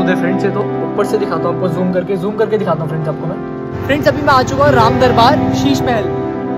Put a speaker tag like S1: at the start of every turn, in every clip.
S1: अद्भुत है फ्रेंड्स। ये तो ऊपर से दिखाता हूँ आपको, जूम करके दिखाता हूँ फ्रेंड्स आपको मैं। फ्रेंड्स अभी मैं आ चुका हूँ राम दरबार शीश महल।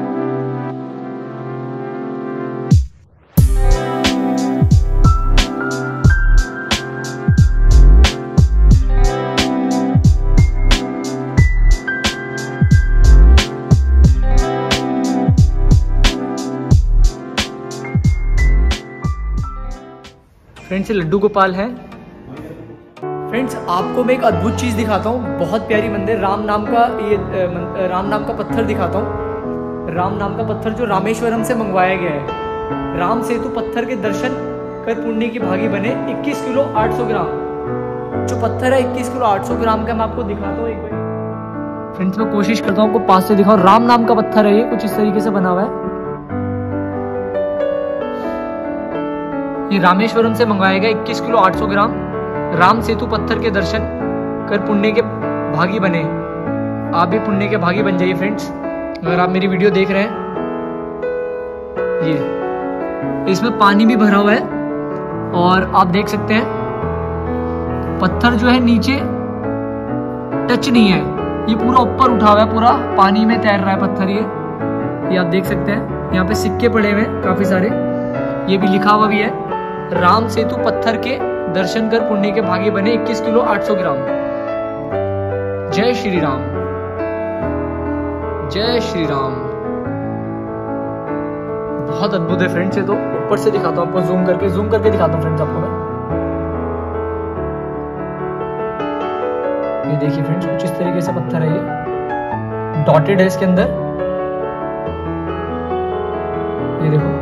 S1: फ्रेंड्स ये लड्डू गोपाल है। फ्रेंड्स आपको मैं एक अद्भुत चीज़ दिखाता हूँ, बहुत प्यारी मंदिर, राम नाम का पत्थर दिखाता हूँ। राम नाम का पत्थर जो रामेश्वरम से मंगवाया गया है। राम सेतु पत्थर के दर्शन कर पुण्य की भागी बने। 21 किलो 800 ग्राम जो पत्थर है, 21 किलो 800 ग्राम का मैं आपको दिखाता हूँ एक बार। फ्रेंड्स मैं कोशिश करता हूँ आपको पास से दिखाऊं। राम नाम का पत्थर है, ये कुछ इस तरीके से बना हुआ है। ये रामेश्वरम से मंगवाया गया 21 किलो 800 ग्राम। राम सेतु पत्थर के दर्शन कर पुण्य के भागी बने। आप भी पुण्य के भागी बन जाइए फ्रेंड्स, अगर आप मेरी वीडियो देख रहे हैं। ये इसमें पानी भी भरा हुआ है और आप देख सकते हैं पत्थर जो है नीचे टच नहीं है, ये पूरा ऊपर उठा हुआ है, पूरा पानी में तैर रहा है पत्थर। ये आप देख सकते हैं, यहाँ पे सिक्के पड़े हुए हैं काफी सारे। ये भी लिखा हुआ भी है, राम सेतु पत्थर के दर्शन कर पुण्य के भागी बने 21 किलो 800 ग्राम। जय श्री राम, जय श्री राम। बहुत अद्भुत है फ्रेंड्स। ये तो ऊपर से दिखाता हूँ आपको, जूम करके दिखाता हूँ फ्रेंड्स आपको मैं। ये देखिए फ्रेंड्स कुछ इस तरीके से पत्थर है, ये डॉटेड है इसके अंदर। ये देखो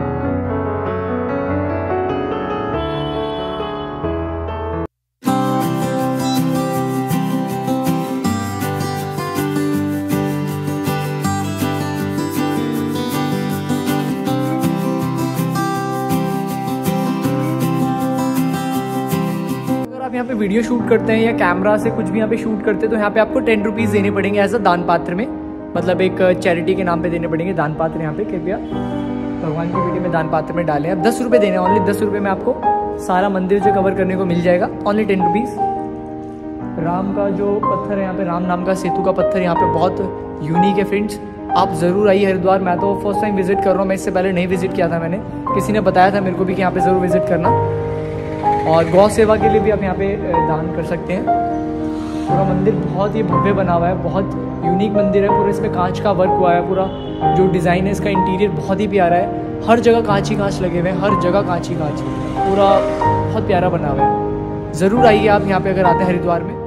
S1: यहाँ पे वीडियो शूट करते हैं या कैमरा से कुछ भी यहाँ पे शूट करते हैं तो यहाँ पे आपको 10 रुपीज़ देने पड़ेंगे एज अ दान पात्र में, मतलब एक चैरिटी के नाम पे देने पड़ेंगे दान पात्र। यहाँ पे कृपया भगवान की वीडियो में दान पात्र में डालें। अब 10 रुपये देने, ओनली 10 रुपये में आपको सारा मंदिर जो कवर करने को मिल जाएगा, ओनली 10 रुपीज़। राम का जो पत्थर है यहाँ पे, राम नाम का सेतु का पत्थर यहाँ पे बहुत यूनिक है फ्रेंड्स। आप ज़रूर आइए हरिद्वार। मैं तो फर्स्ट टाइम विजिट कर रहा हूँ, मैं इससे पहले नहीं विजिट किया था। मैंने किसी ने बताया था मेरे को भी कि यहाँ पे ज़रूर विजिट करना। और गौ सेवा के लिए भी आप यहाँ पे दान कर सकते हैं। पूरा मंदिर बहुत ही भव्य बना हुआ है, बहुत यूनिक मंदिर है। पूरा इसमें कांच का वर्क हुआ है, पूरा जो डिज़ाइन है इसका इंटीरियर बहुत ही प्यारा है। हर जगह कांच ही कांच लगे हुए हैं, हर जगह कांच ही कांच, पूरा बहुत प्यारा बना हुआ है। ज़रूर आइए आप यहाँ पे अगर आते हैं हरिद्वार में।